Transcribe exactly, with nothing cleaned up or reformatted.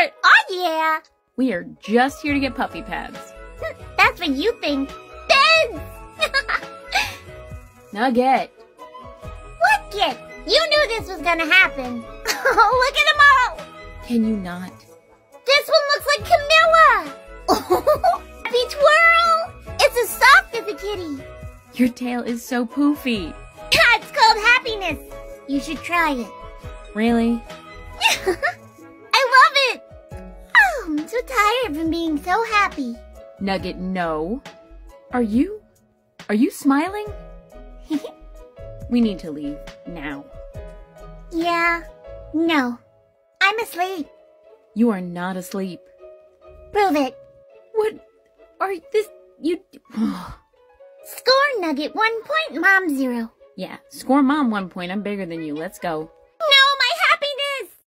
start. Oh, yeah. We are just here to get puppy pads. That's what you think. Beds! Nugget. What kid? You knew this was gonna happen. Oh, look at them all. Can you not? This one looks like Camilla. Happy twirl. It's as soft as a kitty. Your tail is so poofy. It's called happiness. You should try it. Really? I love it. Oh, I'm so tired from being so happy. Nugget, no. Are you? Are you smiling? We need to leave now. Yeah. No. I'm asleep. You are not asleep. Prove it. What are this? You. Score, Nugget. One point, Mom zero. Yeah, score Mom one point. I'm bigger than you. Let's go.